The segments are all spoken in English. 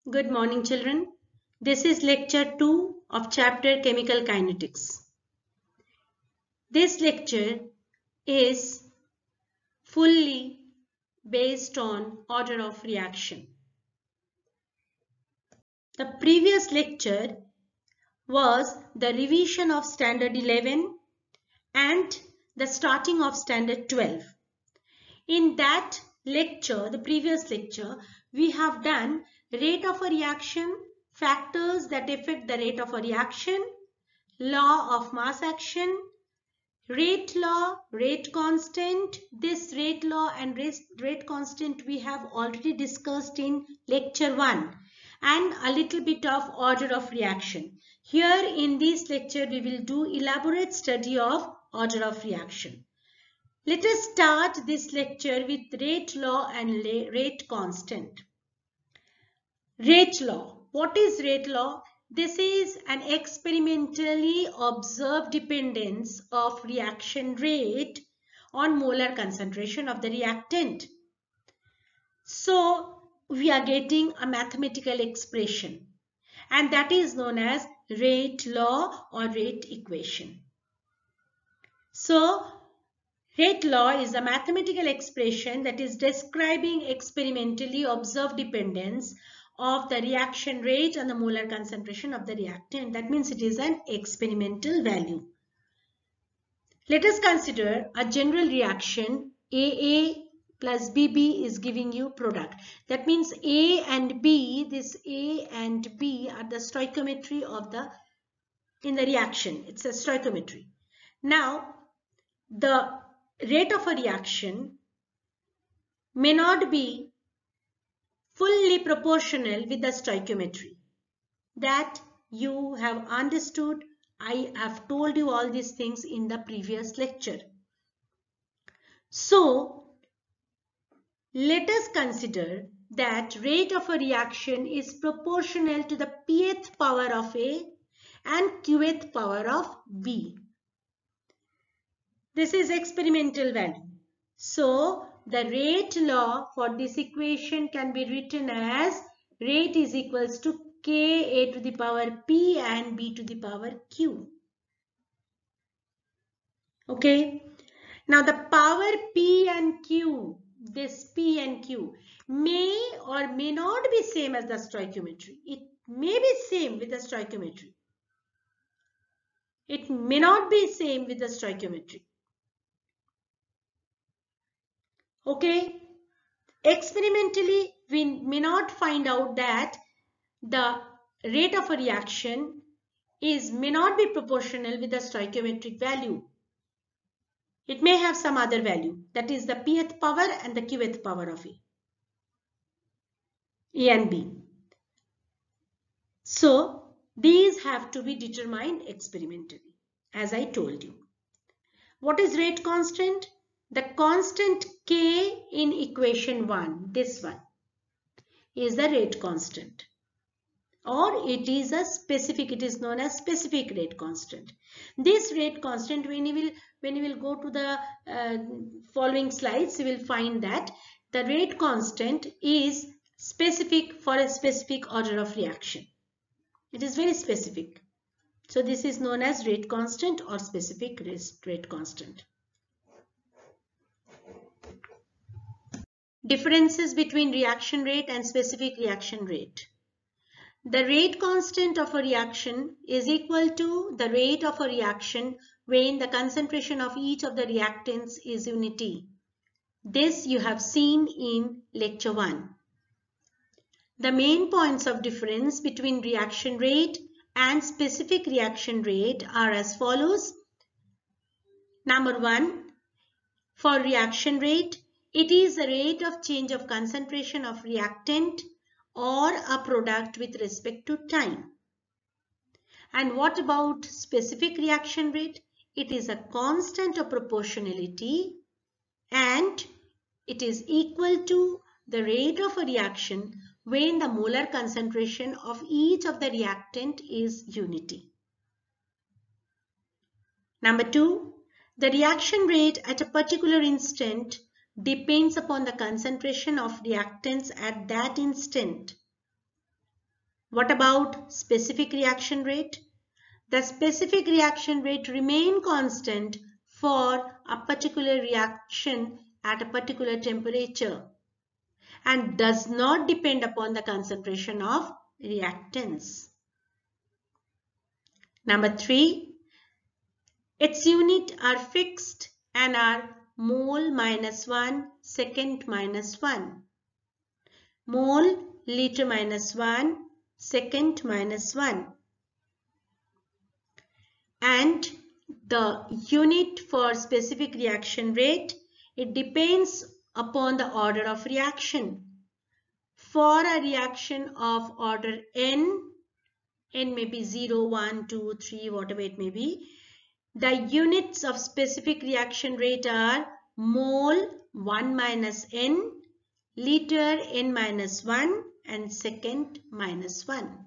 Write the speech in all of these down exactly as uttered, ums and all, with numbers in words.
Good morning, children. This is lecture two of chapter Chemical Kinetics. This lecture is fully based on order of reaction. The previous lecture was the revision of standard eleven and the starting of standard twelve. In that lecture, the previous lecture, we have done rate of a reaction, factors that affect the rate of a reaction, law of mass action, rate law, rate constant. This rate law and rate, rate constant we have already discussed in lecture one, and a little bit of order of reaction. Here in this lecture we will do elaborate study of order of reaction. Let us start this lecture with rate law and rate constant. Rate law. What is rate law? This is an experimentally observed dependence of reaction rate on molar concentration of the reactant. So we are getting a mathematical expression, and that is known as rate law or rate equation. So rate law is a mathematical expression that is describing experimentally observed dependence of the reaction rate on the molar concentration of the reactant. That means it is an experimental value. Let us consider a general reaction. A A plus B B is giving you product. That means A and B, this A and B are the stoichiometry of the, in the reaction. It's a stoichiometry. Now, the rate of a reaction may not be fully proportional with the stoichiometry. That you have understood. I have told you all these things in the previous lecture. So, let us consider that rate of a reaction is proportional to the pth power of A and qth power of B. This is experimental value. So, the rate law for this equation can be written as rate is equals to K A to the power P and B to the power Q. Okay. Now, the power P and Q, this P and Q, may or may not be same as the stoichiometry. It may be same with the stoichiometry. It may not be same with the stoichiometry. Okay, experimentally we may not find out that the rate of a reaction is may not be proportional with the stoichiometric value. It may have some other value, that is the pth power and the qth power of A, A and B. So these have to be determined experimentally, as I told you. What is rate constant? The constant K in equation one, this one, is the rate constant, or it is a specific, it is known as specific rate constant. This rate constant, when you will, when you will go to the uh, following slides, you will find that the rate constant is specific for a specific order of reaction. It is very specific. So this is known as rate constant or specific rate constant. Differences between reaction rate and specific reaction rate. The rate constant of a reaction is equal to the rate of a reaction when the concentration of each of the reactants is unity. This you have seen in lecture one. The main points of difference between reaction rate and specific reaction rate are as follows. Number one, for reaction rate, it is the rate of change of concentration of reactant or a product with respect to time. And what about specific reaction rate? It is a constant of proportionality and it is equal to the rate of a reaction when the molar concentration of each of the reactant is unity. Number two, the reaction rate at a particular instant depends upon the concentration of reactants at that instant. What about specific reaction rate? The specific reaction rate remain constant for a particular reaction at a particular temperature and does not depend upon the concentration of reactants. Number three, its units are fixed and are mole minus one, second minus one. Mole, liter minus one, second minus one. And the unit for specific reaction rate, it depends upon the order of reaction. For a reaction of order N, N may be zero, one, two, three, whatever it may be, the units of specific reaction rate are mole one minus N, liter N minus one, and second minus one.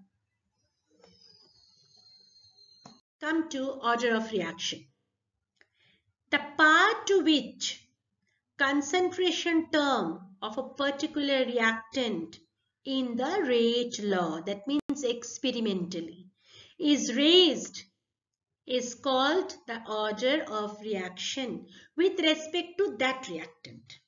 Come to order of reaction. The part to which concentration term of a particular reactant in the rate law, that means experimentally, is raised is called the order of reaction with respect to that reactant.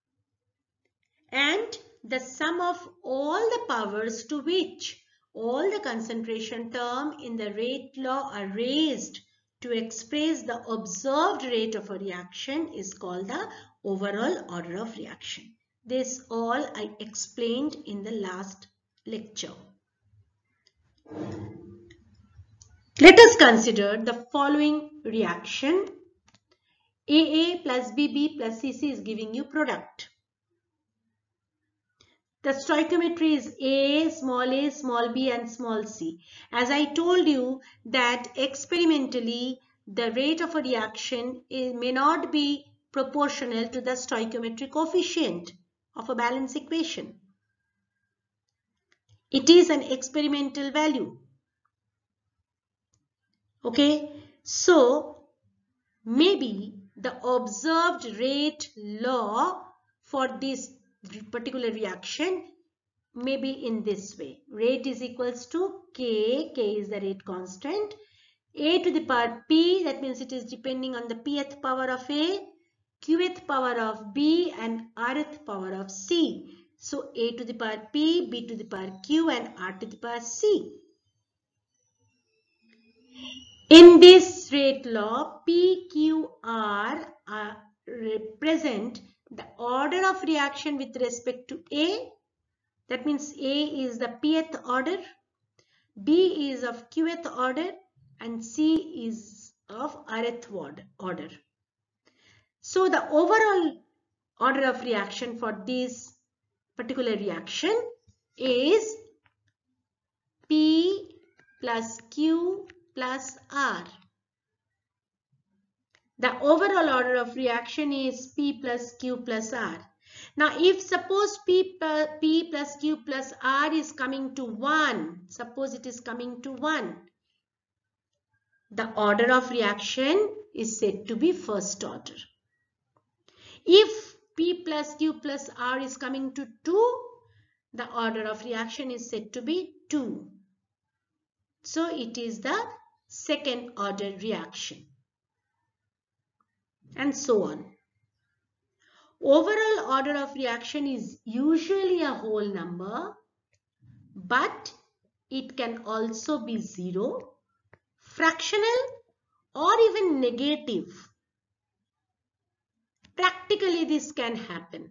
And the sum of all the powers to which all the concentration term in the rate law are raised to express the observed rate of a reaction is called the overall order of reaction. This all I explained in the last lecture. Let us consider the following reaction. A A plus B B plus C C is giving you product. The stoichiometry is A, small a, small b and small c. As I told you that experimentally the rate of a reaction is, may not be proportional to the stoichiometric coefficient of a balance equation. It is an experimental value. Okay, so maybe the observed rate law for this particular reaction may be in this way. Rate is equals to K, K is the rate constant, A to the power P, that means it is depending on the Pth power of A, Qth power of B and Rth power of C. So A to the power P, B to the power Q and R to the power C. In this rate law, P, Q, R uh, represent the order of reaction with respect to A. That means A is the Pth order, B is of Qth order and C is of Rth order. So the overall order of reaction for this particular reaction is P plus Q plus R. The overall order of reaction is P plus Q plus R. Now, if suppose P, P plus Q plus R is coming to one, suppose it is coming to one, the order of reaction is said to be first order. If P plus Q plus R is coming to two, the order of reaction is said to be two. So, it is the second order reaction. And so on. Overall order of reaction is usually a whole number, but it can also be zero, fractional or even negative. Practically this can happen.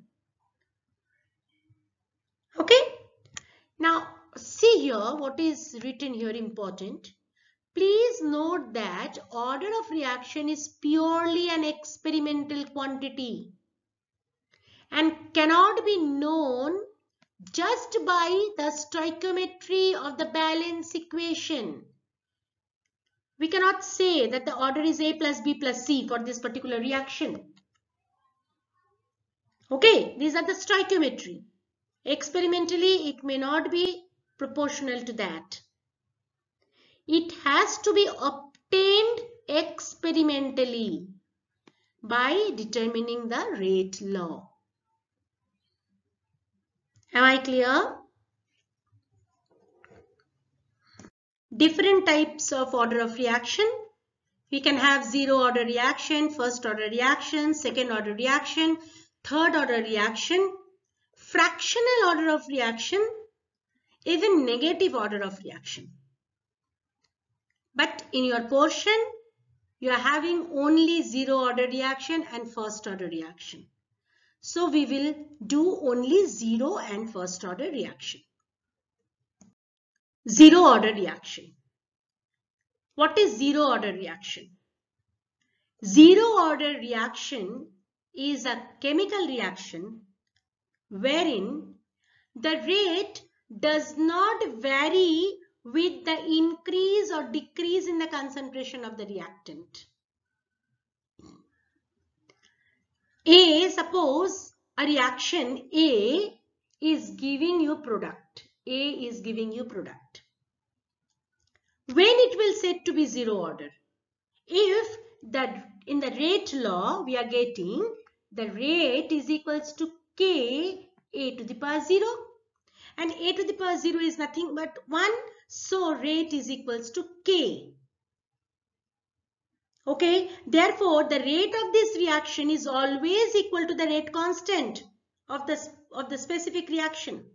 Okay. Now see here what is written here important. Please note that order of reaction is purely an experimental quantity and cannot be known just by the stoichiometry of the balance equation. We cannot say that the order is A plus B plus C for this particular reaction. Okay, these are the stoichiometry. Experimentally, it may not be proportional to that. It has to be obtained experimentally by determining the rate law. Am I clear? different types of order of reaction. We can have zero order reaction, first order reaction, second order reaction, third order reaction, fractional order of reaction, even negative order of reaction. But in your portion, you are having only zero order reaction and first order reaction. So we will do only zero and first order reaction. Zero order reaction. What is zero order reaction? Zero order reaction is a chemical reaction wherein the rate does not vary with the increase or decrease in the concentration of the reactant. A, suppose a reaction A is giving you product. A is giving you product. When it will said to be zero order? If the in the rate law we are getting the rate is equals to K A to the power zero, and A to the power zero is nothing but one, so rate is equals to K. Okay, therefore the rate of this reaction is always equal to the rate constant of the, of the specific reaction.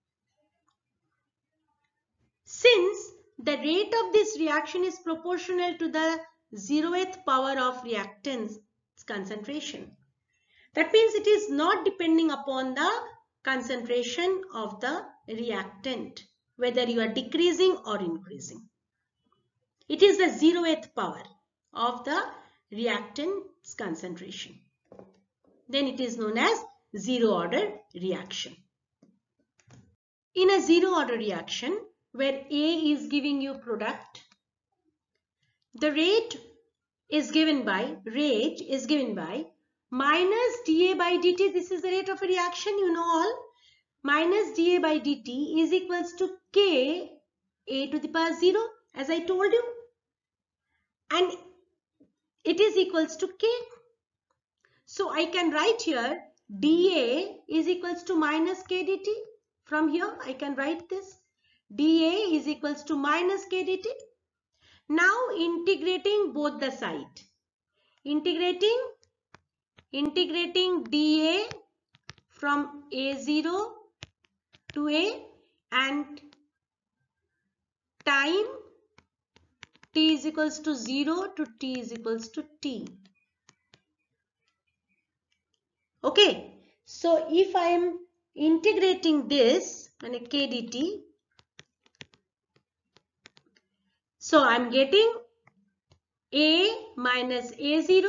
Since the rate of this reaction is proportional to the zeroth power of reactant's concentration. That means it is not depending upon the concentration of the reactant, whether you are decreasing or increasing. It is the zeroth power of the reactant's concentration. Then it is known as zero order reaction. In a zero order reaction, where A is giving you product, the rate is given by, rate is given by minus dA by dt. This is the rate of a reaction, you know all. Minus dA by dt is equals to K A to the power zero, as I told you. And it is equals to K. So I can write here dA is equals to minus K dt. From here I can write this. dA is equals to minus K dt. Now integrating both the side. Integrating, integrating dA from A zero to A and time t is equals to zero to t is equals to t. Okay, so if I am integrating this and K dt, so I am getting A minus A zero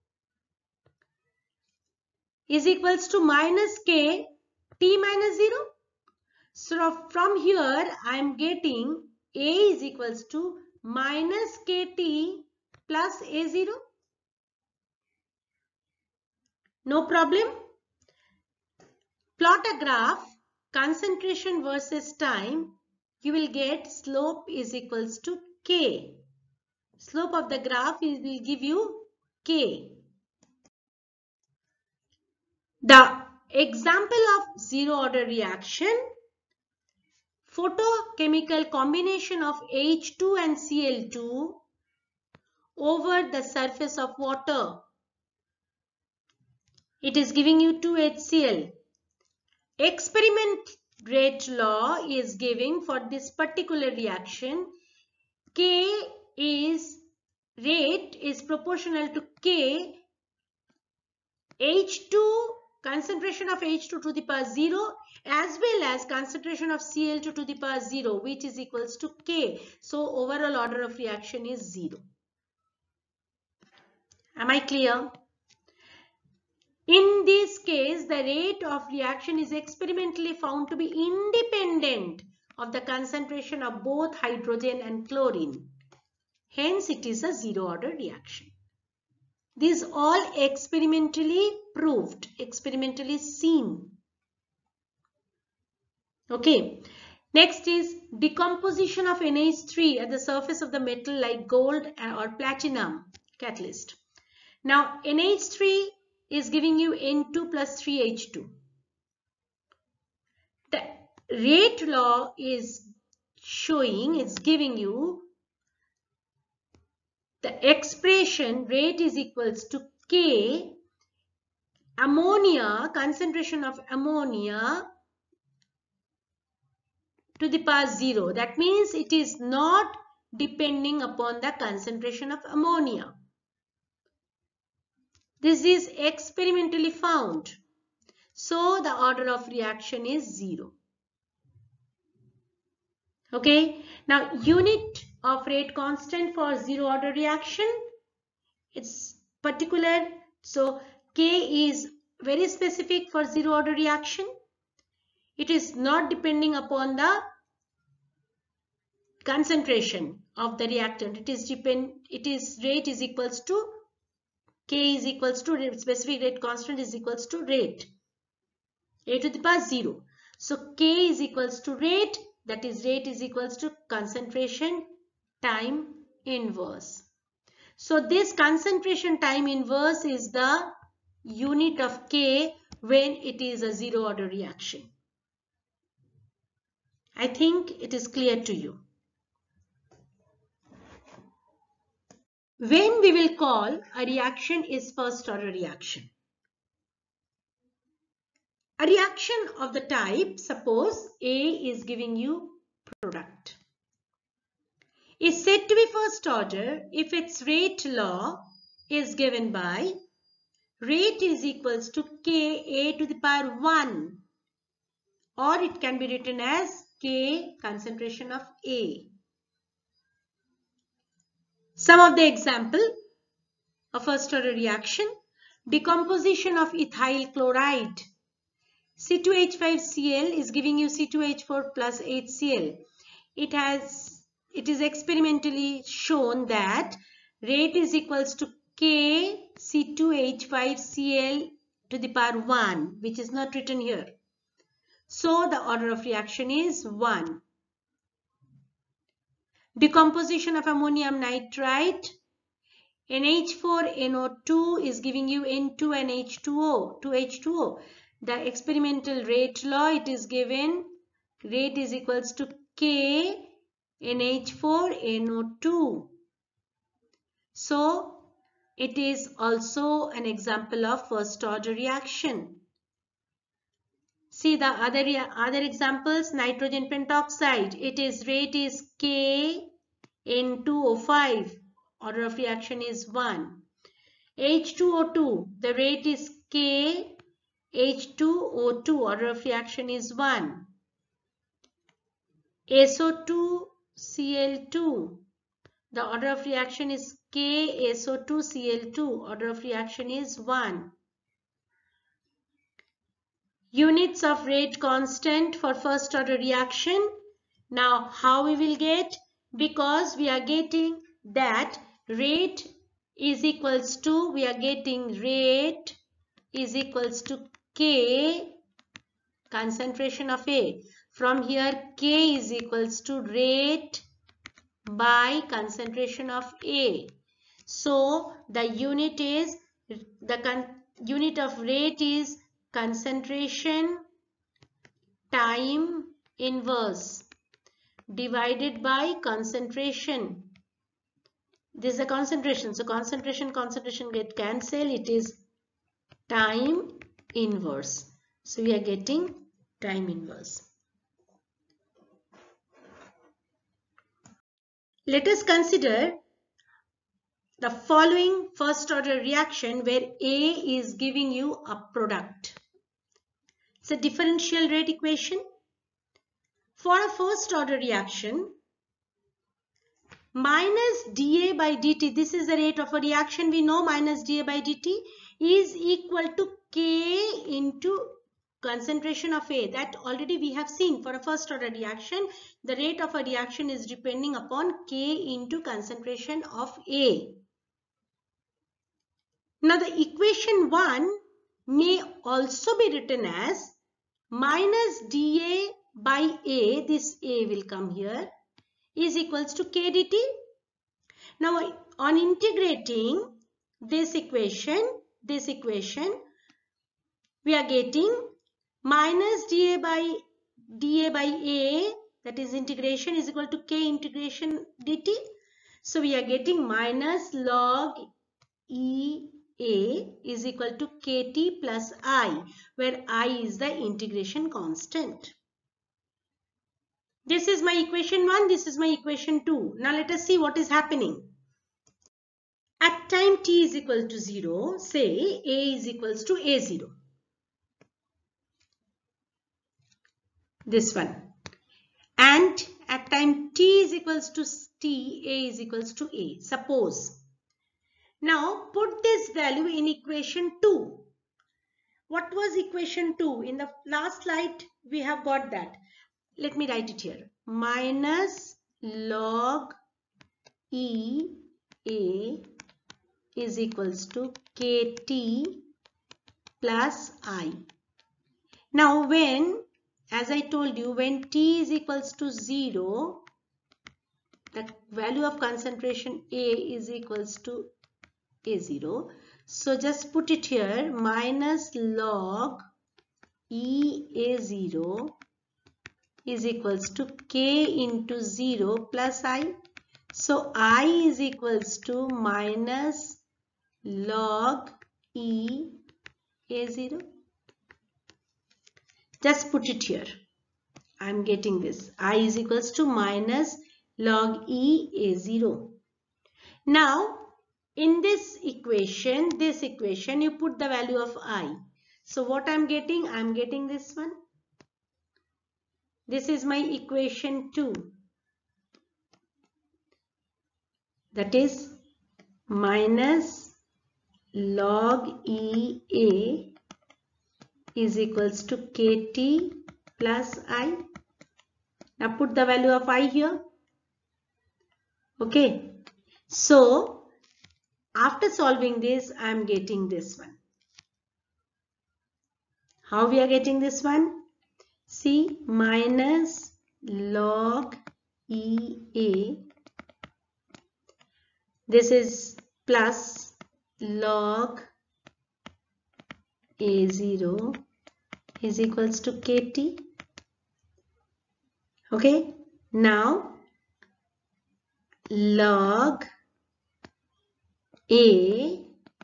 is equals to minus K t minus zero. So from here I am getting A is equals to minus Kt plus A zero. No problem. Plot a graph, concentration versus time. You will get slope is equals to K. Slope of the graph is, will give you K. The example of zero order reaction, photochemical combination of H two and C L two over the surface of water. It is giving you two H C L. Experiment rate law is giving for this particular reaction, K is rate is proportional to K, H two, concentration of H two to the power zero, as well as concentration of C L two to the power zero, which is equals to K. So overall order of reaction is zero. Am I clear? In this case, the rate of reaction is experimentally found to be independent of the concentration of both hydrogen and chlorine. Hence, it is a zero order reaction. These all experimentally proved, experimentally seen. Okay. Next is decomposition of N H three at the surface of the metal like gold or platinum catalyst. Now, N H three is giving you N two plus three H two. The rate law is showing, it's giving you the expression rate is equals to K, ammonia, concentration of ammonia to the power zero. That means it is not depending upon the concentration of ammonia. This is experimentally found. So the order of reaction is zero. Okay. Now unit of rate constant for zero order reaction, it's particular. So K is very specific for zero order reaction. It is not depending upon the concentration of the reactant. It is depend. It is rate is equals to K is equals to specific rate constant is equals to rate a to the power zero. So K is equals to rate. That is rate is equals to concentration time inverse. So this concentration time inverse is the unit of K when it is a zero order reaction. I think it is clear to you. When we will call a reaction is first order reaction. A reaction of the type, suppose A is giving you product, is said to be first order if its rate law is given by rate is equals to K A to the power one, or it can be written as K concentration of A. Some of the example of first order reaction: decomposition of ethyl chloride. C two H five C l is giving you C two H four plus H C l. It has, it is experimentally shown that rate is equals to K C two H five C l to the power one, which is not written here. So the order of reaction is one. Decomposition of ammonium nitrite. N H four N O two is giving you N two and H two O, two H two O. The experimental rate law, it is given rate is equals to K N H four N O two. So it is also an example of first order reaction. See the other, other examples: nitrogen pentoxide, it is rate is K N two O five, order of reaction is one. H two O two, the rate is K H two O two, order of reaction is one. S O two C l two, the order of reaction is K S O two C l two, order of reaction is one. Units of rate constant for first order reaction. Now how we will get? Because we are getting that rate is equals to, we are getting rate is equals to K concentration of A. From here K is equals to rate by concentration of A. So the unit is, the con unit of rate is concentration time inverse divided by concentration. This is a concentration. So concentration, concentration get cancelled. It is time inverse. So we are getting time inverse. Let us consider the following first order reaction where A is giving you a product. It's a differential rate equation. For a first order reaction, minus dA by dt, this is the rate of a reaction, we know minus dA by dt is equal to K into concentration of A. That already we have seen. For a first order reaction, the rate of a reaction is depending upon K into concentration of A. Now the equation one may also be written as minus dA by A, this A will come here, is equals to K dt. Now on integrating this equation, this equation, we are getting minus dA by dA by A, that is integration, is equal to K integration dt. So we are getting minus log E A is equal to kt plus I, where I is the integration constant. This is my equation one, this is my equation two. Now let us see what is happening. At time t is equal to zero, say A is equals to A zero. This one. And at time t is equals to t, A is equals to A. Suppose. Now put this value in equation two. What was equation two? In the last slide we have got that. Let me write it here. Minus log E A is equals to kt plus I. Now when, as I told you, when t is equals to zero, the value of concentration A is equals to A zero. So just put it here, minus log E A zero is equals to K into zero plus I. So I is equals to minus log E A zero. Just put it here. I am getting this. I is equals to minus log E A zero. Now, in this equation, this equation, you put the value of I. So what I am getting? I am getting this one. This is my equation two. That is minus log E A is equals to kt plus I. Now put the value of I here. Okay. So after solving this, I am getting this one. How we are getting this one? See, minus log E A. This is plus log A zero is equals to kt. Okay. Now log A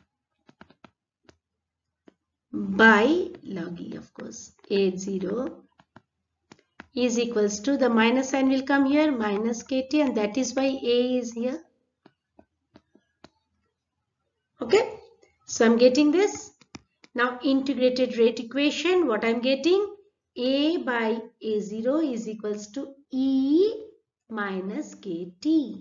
by log E, of course, A zero is equals to, the minus sign will come here, minus kt, and that is why A is here. Okay, so I'm getting this. Now integrated rate equation, what I'm getting? A by A zero is equals to E minus kt.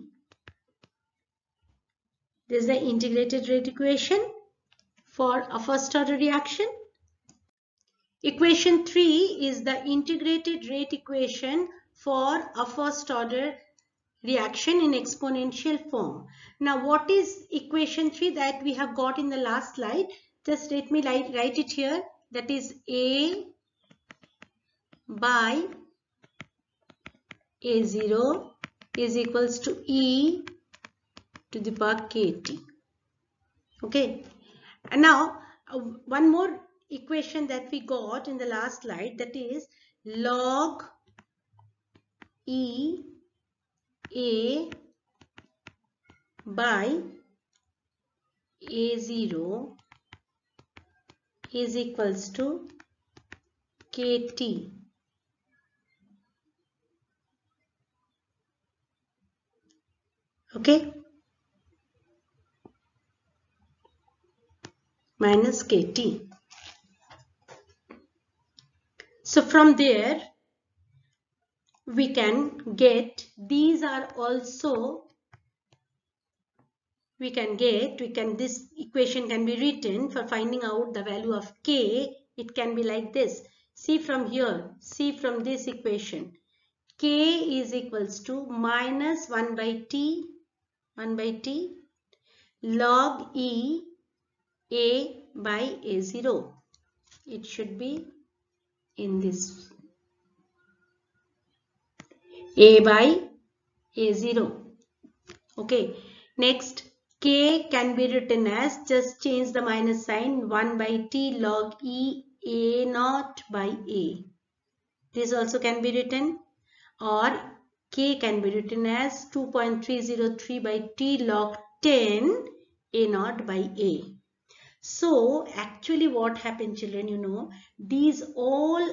This is the integrated rate equation for a first order reaction. Equation three is the integrated rate equation for a first order reaction in exponential form. Now what is equation three that we have got in the last slide? Just let me write, write it here. That is A by A zero is equals to E to the power kt. Okay. And now uh, one more equation that we got in the last slide, that is log E A by A zero is equals to kt. Okay, minus kt. So from there we can get, these are also, we can get, we can, this equation can be written for finding out the value of k. It can be like this. See from here, see from this equation, k is equals to minus one by t, one by t log E A by A zero. It should be in this, A by A zero. Okay, next k can be written as, just change the minus sign, one by t log E A naught by A. This also can be written, or K can be written as two point three zero three by T log ten A naught by A. So actually what happened, children, you know, these all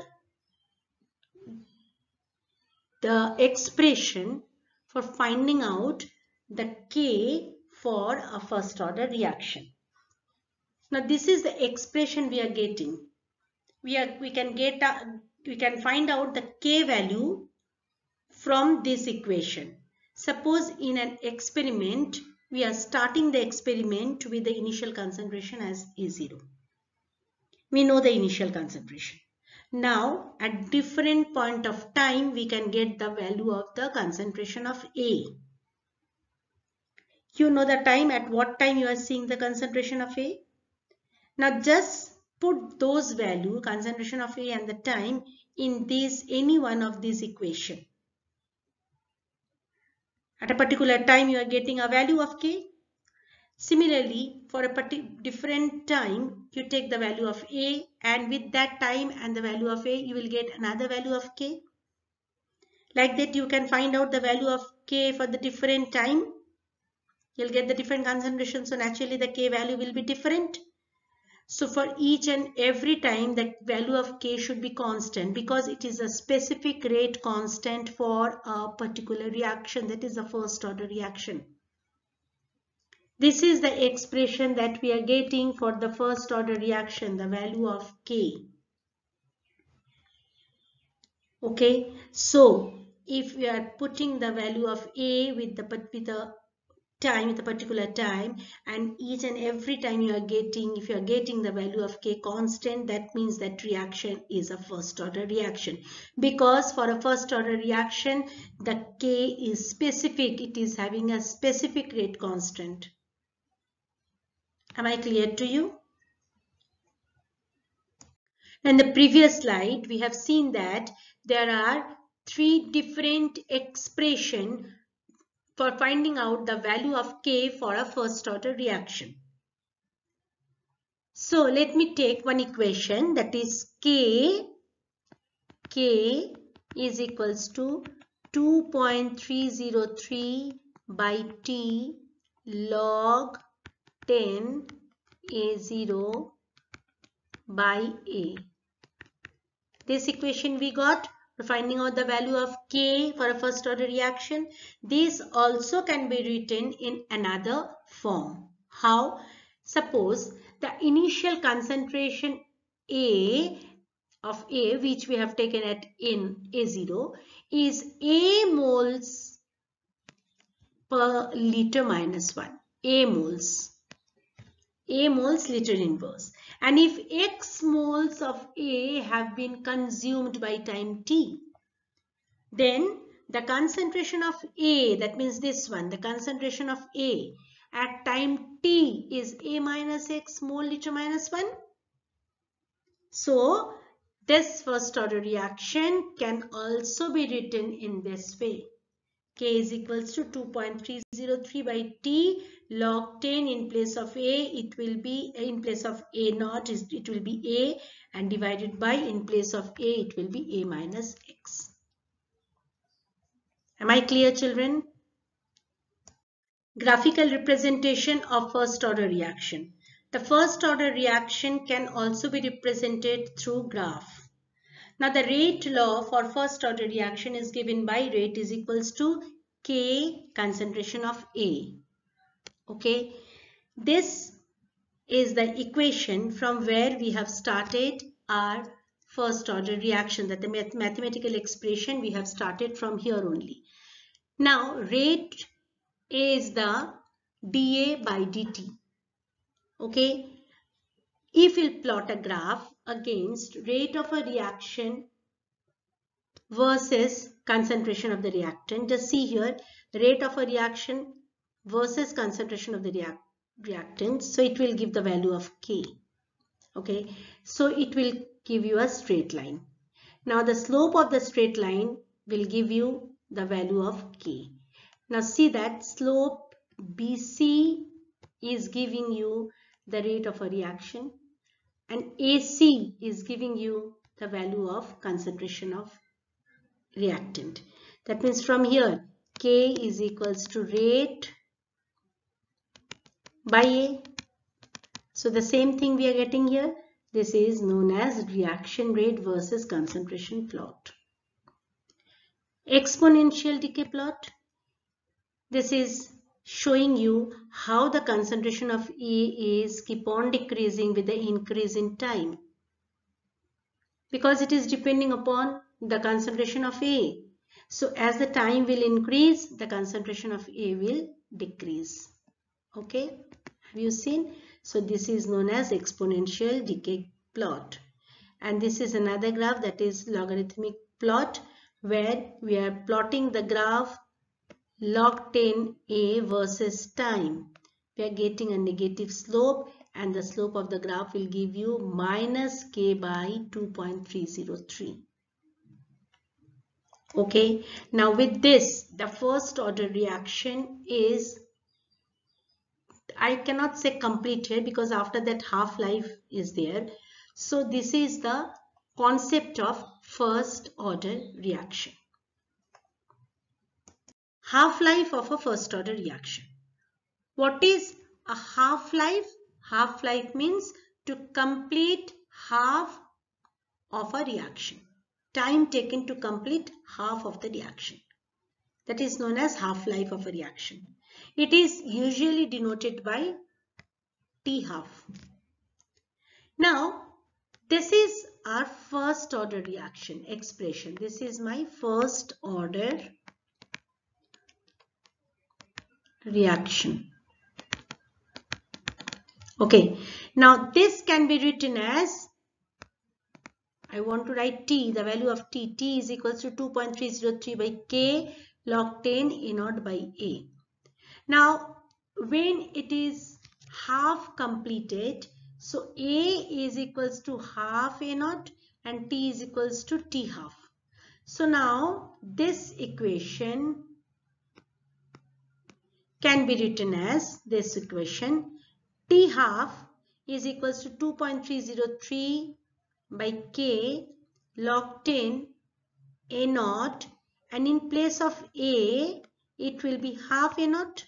the expression for finding out the K for a first order reaction. Now this is the expression we are getting. We are we can get a, we can find out the K value from this equation. Suppose in an experiment we are starting the experiment with the initial concentration as A zero. We know the initial concentration. Now at different point of time we can get the value of the concentration of A. You know the time, at what time you are seeing the concentration of A. Now just put those value, concentration of A and the time, in this any one of these equation. At a particular time you are getting a value of K. Similarly, for a different time, you take the value of A, and with that time and the value of A, you will get another value of K. Like that, you can find out the value of K for the different time. You'll get the different concentration, so naturally the K value will be different. So for each and every time, that value of K should be constant because it is a specific rate constant for a particular reaction, that is a first order reaction. This is the expression that we are getting for the first order reaction, the value of K. Okay, so if we are putting the value of A with the, with the time, with a particular time, and each and every time you are getting, if you are getting the value of K constant, that means that reaction is a first order reaction. Because for a first order reaction, the K is specific, it is having a specific rate constant. Am I clear to you? In the previous slide, we have seen that there are three different expressions for finding out the value of K for a first order reaction. So let me take one equation, that is K, K is equals to two point three zero three by T log ten A zero by A. This equation we got for finding out the value of K for a first order reaction. This also can be written in another form. How? Suppose the initial concentration A of A, which we have taken at in A zero, is A moles per liter minus one. A moles. A moles liter inverse. And if X moles of A have been consumed by time T, then the concentration of A, that means this one, the concentration of A at time T is A minus X mole liter minus one. So this first order reaction can also be written in this way. K is equals to two point three zero three by T log ten. In place of A, it will be, in place of A naught, it will be A, and divided by, in place of A, it will be A minus X. Am I clear, children? Graphical representation of first order reaction. The first order reaction can also be represented through graph. Now the rate law for first order reaction is given by rate is equals to K concentration of A. Okay, this is the equation from where we have started our first order reaction, that the math mathematical expression we have started from here only. Now rate is the dA by dt. Okay, if we'll plot a graph against rate of a reaction versus concentration of the reactant, just see here, rate of a reaction versus concentration of the react reactant, so it will give the value of K. Okay, so it will give you a straight line. Now the slope of the straight line will give you the value of K. Now see that slope B C is giving you the rate of a reaction, and A C is giving you the value of concentration of reactant. That means from here, K is equals to rate by A. So the same thing we are getting here. This is known as reaction rate versus concentration plot. Exponential decay plot. This is showing you how the concentration of A is keep on decreasing with the increase in time, because it is depending upon the concentration of A. So as the time will increase, the concentration of A will decrease. Okay, have you seen? So this is known as exponential decay plot. And this is another graph, that is logarithmic plot, where we are plotting the graph log ten A versus time. We are getting a negative slope, and the slope of the graph will give you minus K by two point three zero three. Okay, now with this, the first order reaction is, I cannot say complete here because after that half-life is there. So this is the concept of first order reaction. Half-life of a first order reaction. What is a half-life? Half-life means to complete half of a reaction. Time taken to complete half of the reaction. That is known as half-life of a reaction. It is usually denoted by T half. Now, this is our first order reaction expression. This is my first order reaction. Okay, now this can be written as, I want to write T, the value of T. T is equals to two point three zero three by K log ten A naught by A. Now, when it is half completed, so A is equals to half A naught and T is equals to T half. So now this equation can be written as this equation, T half is equals to two point three zero three by K log ten A naught, and in place of A it will be half A naught.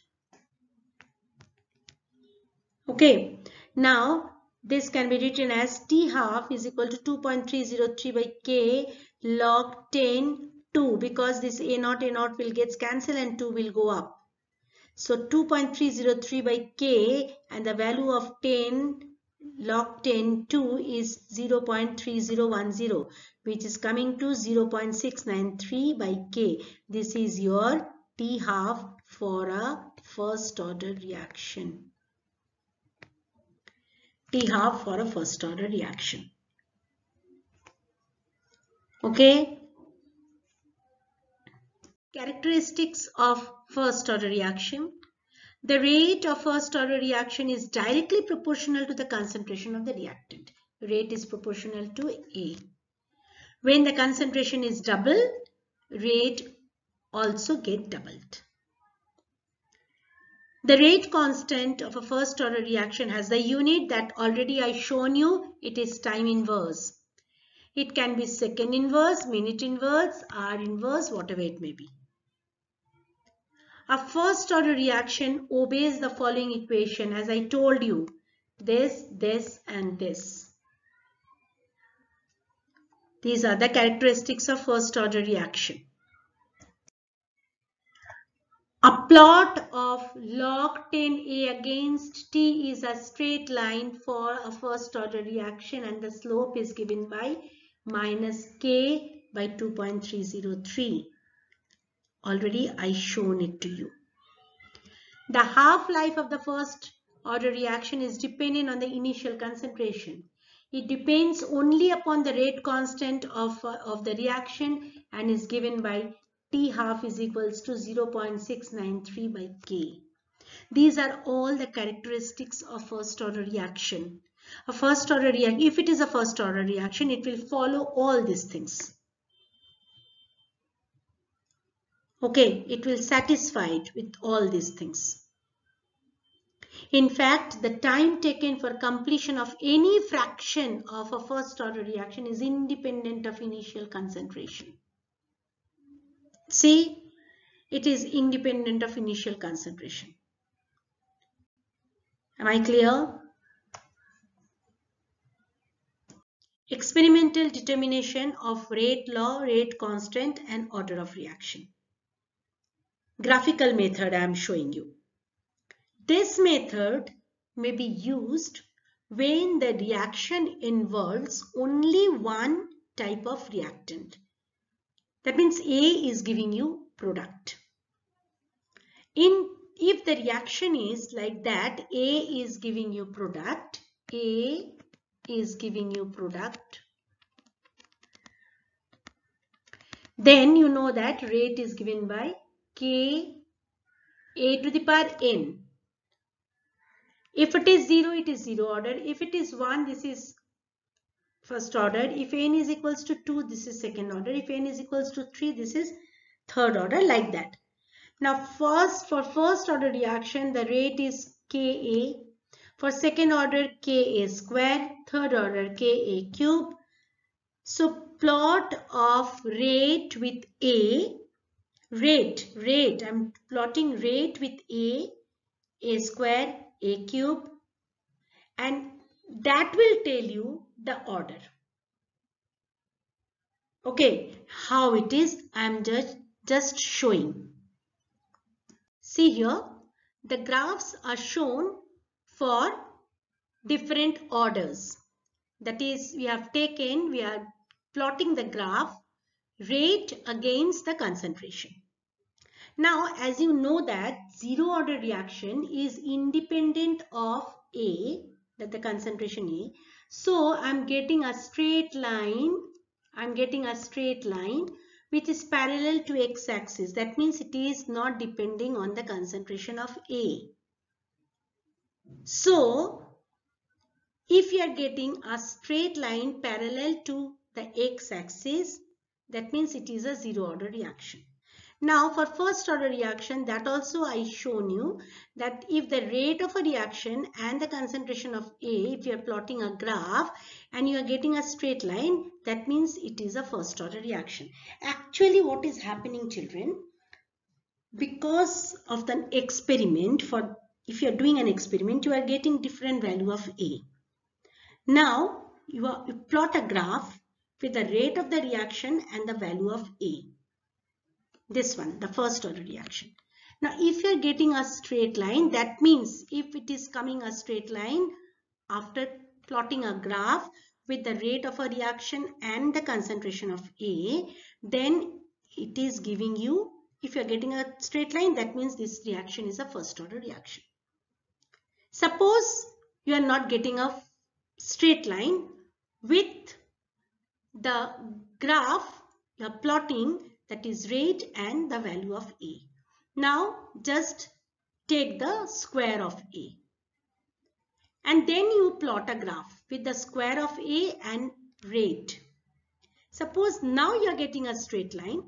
Okay, now this can be written as T half is equal to two point three zero three by K log ten two, because this A naught A naught will get cancelled and two will go up. So two point three zero three by K, and the value of ten log ten two is zero point three zero one zero, which is coming to zero point six nine three by K. This is your T half for a first order reaction. T half for a first order reaction. Okay. Characteristics of first order reaction. The rate of first order reaction is directly proportional to the concentration of the reactant. Rate is proportional to A. When the concentration is double, rate also get doubled. The rate constant of a first order reaction has the unit that already I shown you. It is time inverse. It can be second inverse, minute inverse, hour inverse, whatever it may be. A first order reaction obeys the following equation, as I told you. This, this and this. These are the characteristics of first order reaction. A plot of log ten A against T is a straight line for a first order reaction, and the slope is given by minus K by two point three zero three. Already I shown it to you. The half-life of the first order reaction is dependent on the initial concentration. It depends only upon the rate constant of, uh, of the reaction and is given by T half is equals to zero point six nine three by K. These are all the characteristics of first order reaction. A first order reaction, if it is a first order reaction, it will follow all these things. Okay, it will satisfy it with all these things. In fact, the time taken for completion of any fraction of a first order reaction is independent of initial concentration. See, it is independent of initial concentration. Am I clear? Experimental determination of rate law, rate constant and order of reaction. Graphical method I am showing you. This method may be used when the reaction involves only one type of reactant. That means A is giving you product. In if the reaction is like that, A is giving you product, A is giving you product, then you know that rate is given by K A to the power N. If it is zero, it is zero order. If it is one, this is first order. If N is equals to two, this is second order. If N is equals to three, this is third order, like that. Now first, for first order reaction, the rate is Ka. For second order, Ka square. Third order, Ka cube. So plot of rate with A. Rate, rate. I'm plotting rate with A. A square, A cube. And that will tell you the order. Okay, how it is, I am just, just showing. See here, the graphs are shown for different orders. That is, we have taken, we are plotting the graph rate against the concentration. Now, as you know that zero order reaction is independent of A, that the concentration A. So, I am getting a straight line, I am getting a straight line which is parallel to x-axis. That means it is not depending on the concentration of A. So, if you are getting a straight line parallel to the x-axis, that means it is a zero order reaction. Now for first order reaction, that also I shown you that if the rate of a reaction and the concentration of A, if you are plotting a graph and you are getting a straight line, that means it is a first order reaction. Actually what is happening, children, because of the experiment, for if you are doing an experiment, you are getting different value of A. Now you, are, you plot a graph with the rate of the reaction and the value of A. This one, the first order reaction. Now if you are getting a straight line, that means if it is coming a straight line after plotting a graph with the rate of a reaction and the concentration of A, then it is giving you, if you are getting a straight line, that means this reaction is a first order reaction. Suppose you are not getting a straight line with the graph you are plotting, that is rate and the value of A. Now just take the square of A and then you plot a graph with the square of A and rate. Suppose now you are getting a straight line.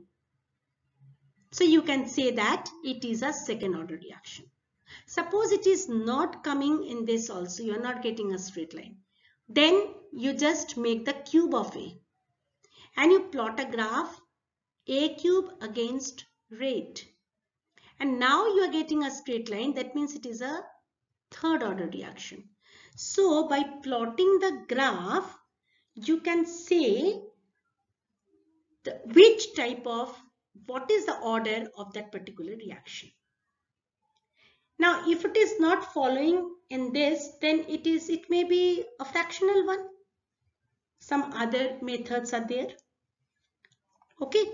So you can say that it is a second order reaction. Suppose it is not coming in this also, you are not getting a straight line. Then you just make the cube of A and you plot a graph A cube against rate. And now you are getting a straight line, that means it is a third order reaction. So by plotting the graph, you can say the, which type of, what is the order of that particular reaction. Now if it is not following in this, then it is, it may be a fractional one. Some other methods are there. Okay.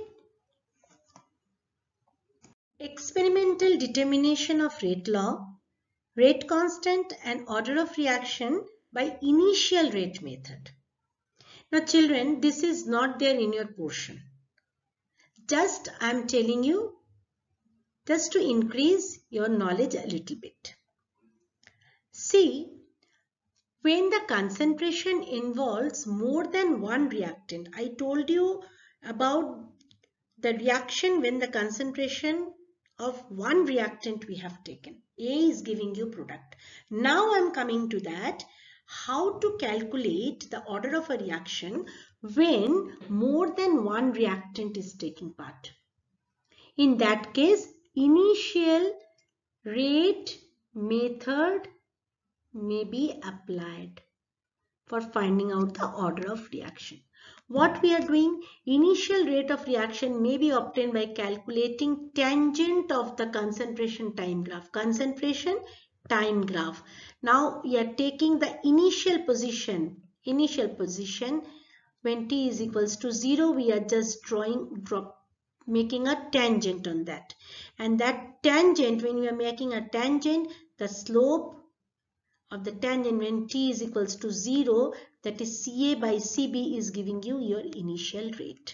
Experimental determination of rate law, rate constant and order of reaction by initial rate method. Now children, this is not there in your portion. Just I am telling you, just to increase your knowledge a little bit. See, when the concentration involves more than one reactant, I told you about the reaction when the concentration of one reactant we have taken. A is giving you product. Now I am coming to that, how to calculate the order of a reaction when more than one reactant is taking part. In that case, initial rate method may be applied for finding out the order of reaction. What we are doing, initial rate of reaction may be obtained by calculating tangent of the concentration time graph. Concentration time graph. Now we are taking the initial position, initial position when t is equals to zero, we are just drawing, drop, making a tangent on that. And that tangent, when we are making a tangent, the slope of the tangent when t is equals to zero, that is C A by C B, is giving you your initial rate.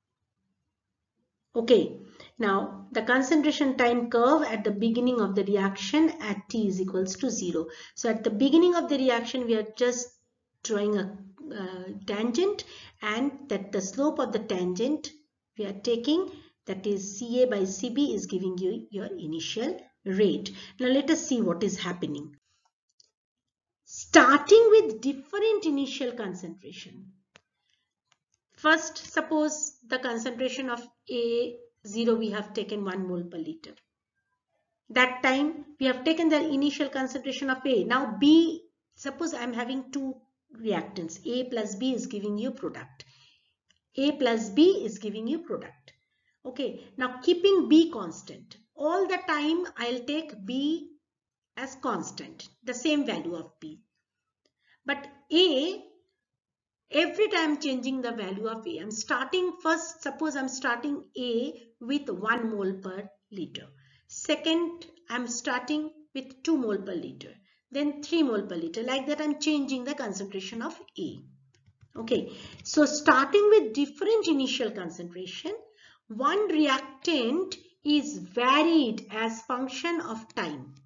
Okay, now the concentration time curve at the beginning of the reaction at t is equals to zero. So at the beginning of the reaction, we are just drawing a uh, tangent, and that the slope of the tangent we are taking, that is C A by C B, is giving you your initial rate. Now let us see what is happening. Starting with different initial concentration. First, suppose the concentration of A zero, we have taken one mole per liter. That time we have taken the initial concentration of A. Now B, suppose I am having two reactants. A plus B is giving you product. A plus B is giving you product. Okay, now keeping B constant. All the time I'll take B as constant, the same value of B. But A, every time changing the value of A. I'm starting first, suppose I'm starting A with one mole per liter. Second, I'm starting with two mole per liter. Then three mole per liter. Like that, I'm changing the concentration of A. Okay, so starting with different initial concentration, one reactant is varied as function of time.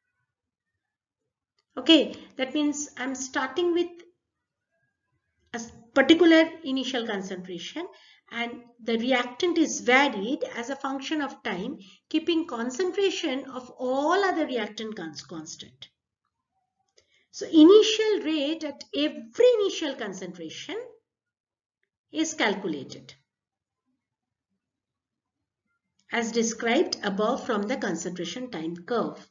Okay, that means I'm starting with a particular initial concentration and the reactant is varied as a function of time, keeping concentration of all other reactants constant. So initial rate at every initial concentration is calculated as described above from the concentration time curve.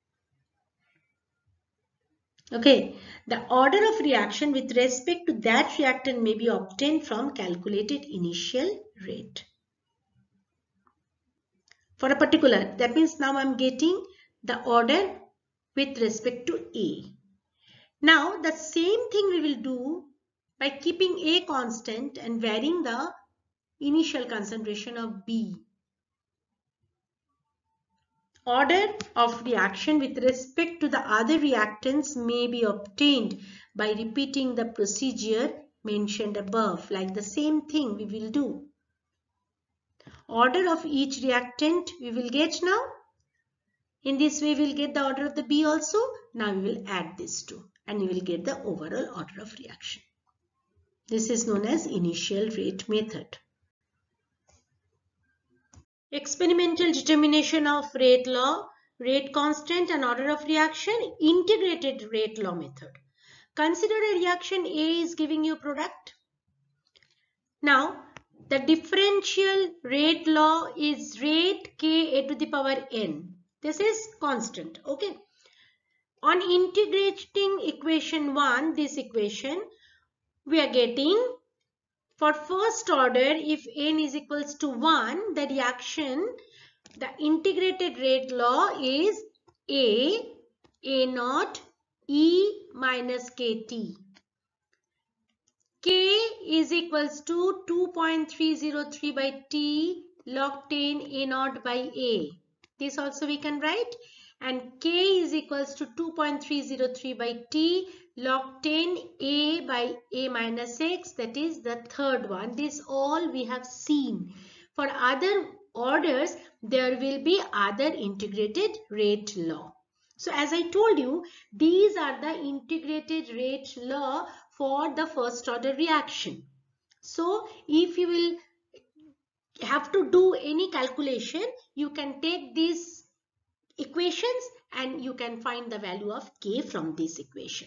Okay, the order of reaction with respect to that reactant may be obtained from calculated initial rate. For a particular, that means now I'm getting the order with respect to A. Now the same thing we will do by keeping A constant and varying the initial concentration of B. Order of reaction with respect to the other reactants may be obtained by repeating the procedure mentioned above. Like the same thing we will do. Order of each reactant we will get now. In this way we will get the order of the B also. Now we will add these two and we will get the overall order of reaction. This is known as initial rate method. Experimental determination of rate law, rate constant and order of reaction, integrated rate law method. Consider a reaction A is giving you product. Now the differential rate law is rate K A to the power N. This is constant. Okay. On integrating equation one, this equation, we are getting for first order, if N is equals to one, the reaction, the integrated rate law is A, A naught, E minus K T. K is equals to two point three zero three by T log ten A naught by A. This also we can write. And K is equals to two point three zero three by T log ten A by A minus X, that is the third one. This all we have seen. For other orders, there will be other integrated rate law. So as I told you, these are the integrated rate law for the first order reaction. So if you will have to do any calculation, you can take these equations and you can find the value of K from this equation.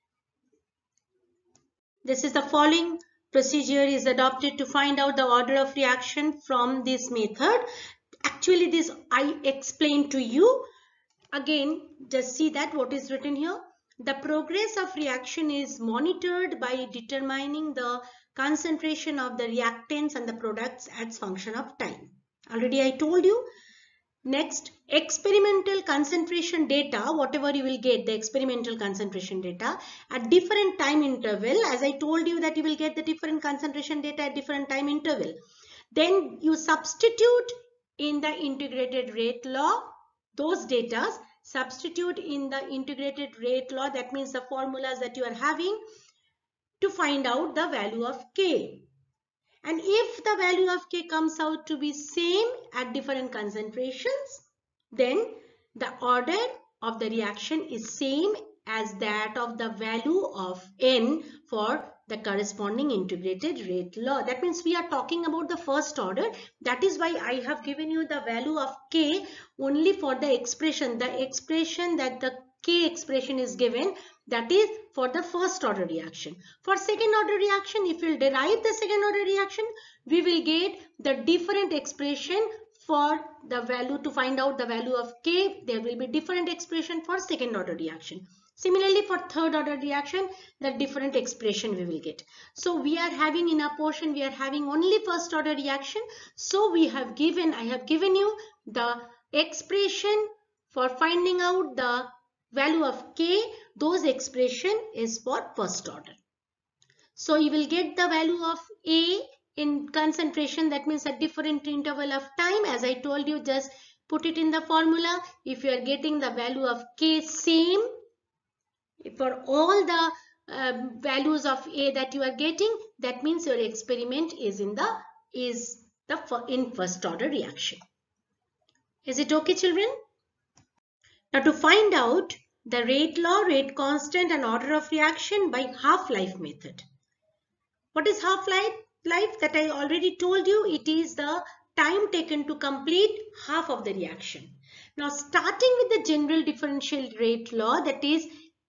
This is the following procedure is adopted to find out the order of reaction from this method. Actually, this I explained to you. Again, just see that what is written here. The progress of reaction is monitored by determining the concentration of the reactants and the products as function of time. Already I told you. Next, experimental concentration data, whatever you will get, the experimental concentration data at different time interval. As I told you that you will get the different concentration data at different time interval. Then you substitute in the integrated rate law those data, substitute in the integrated rate law, that means the formulas that you are having, to find out the value of K. And if the value of K comes out to be same at different concentrations, then the order of the reaction is same as that of the value of N for the corresponding integrated rate law. That means we are talking about the first order. That is why I have given you the value of K only for the expression. The expression that the K expression is given, that is for the first order reaction. For second order reaction, if we will derive the second order reaction, we will get the different expression for the value to find out the value of K. There will be different expression for second order reaction. Similarly, for third order reaction, the different expression we will get. So we are having in our portion, we are having only first order reaction. So we have given, I have given you the expression for finding out the value of K. Those expression is for first order. So you will get the value of A in concentration, that means a different interval of time. As I told you, just put it in the formula. If you are getting the value of K same for all the uh, values of A that you are getting, that means your experiment is in the is the in first order reaction. Is it okay, children? Now to find out the rate law, rate constant and order of reaction by half-life method. What is half-life? Life that I already told you, it is the time taken to complete half of the reaction. Now starting with the general differential rate law, that is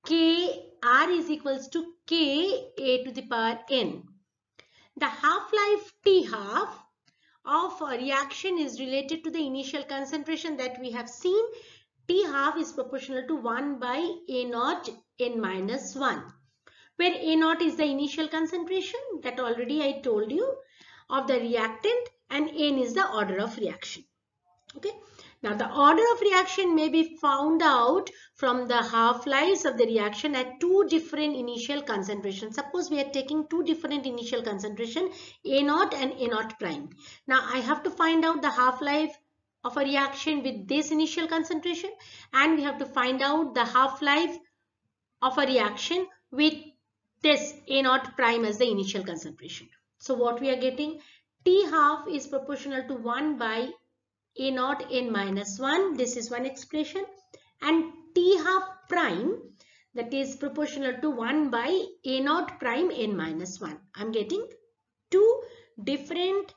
K R is equals to K A to the power N. The half-life T half of a reaction is related to the initial concentration that we have seen. T half is proportional to one by A naught N minus one. Where A naught is the initial concentration that already I told you of the reactant, and N is the order of reaction. Okay. Now the order of reaction may be found out from the half-lives of the reaction at two different initial concentrations. Suppose we are taking two different initial concentration, A naught and A naught prime. Now I have to find out the half-life of a reaction with this initial concentration, and we have to find out the half-life of a reaction with this A naught prime as the initial concentration. So what we are getting, T half is proportional to one by A naught N minus one. This is one expression. And T half prime, that is proportional to one by A naught prime N minus one. I am getting two different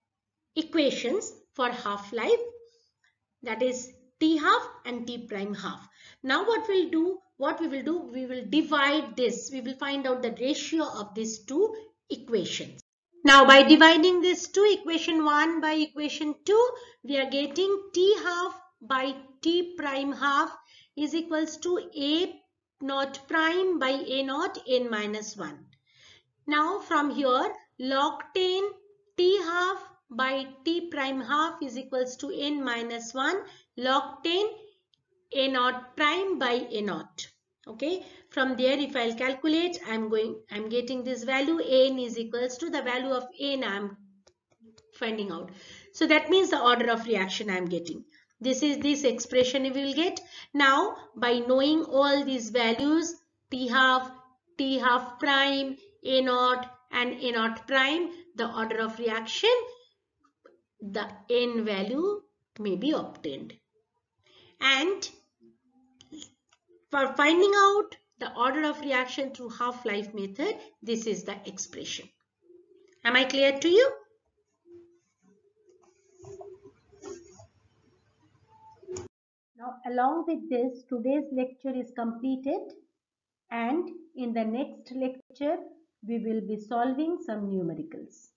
equations for half-life, that is T half and T prime half. Now what we'll do, what we will do, we will divide this. We will find out the ratio of these two equations. Now by dividing this two, equation one by equation two, we are getting T half by T prime half is equals to A naught prime by A naught N minus one. Now from here, log ten T half by T prime half is equals to N minus one log ten A naught prime by A naught. Okay, from there if I'll calculate, I'm going, I'm getting this value, N is equals to the value of N I'm finding out. So that means the order of reaction I'm getting. This is this expression we will get. Now by knowing all these values, T half, T half prime, A naught and A naught prime, the order of reaction, the N value may be obtained. And for finding out the order of reaction through half-life method, this is the expression. Am I clear to you? Now, along with this, today's lecture is completed, and in the next lecture, we will be solving some numericals.